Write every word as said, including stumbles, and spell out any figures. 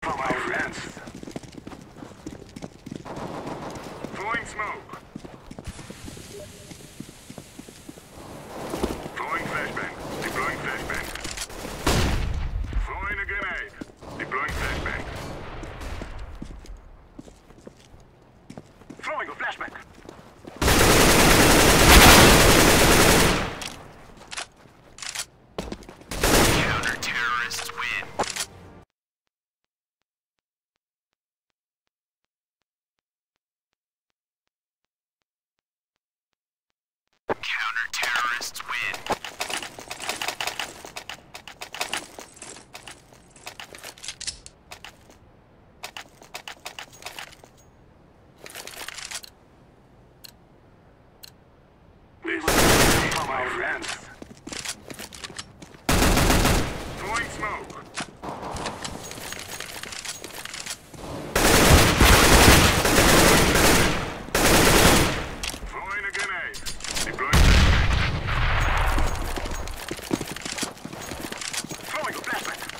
For my friends. Throwing smoke. Throwing flashbang. Deploying flashbang. Throwing a grenade. Deploying flashbang. Throwing a flashbang. Counter-terrorists win. Counter-terrorists win. This is for my friends. Throwing smoke. Throwing a grenade. Deploying flashbang. Throwing a flashbang.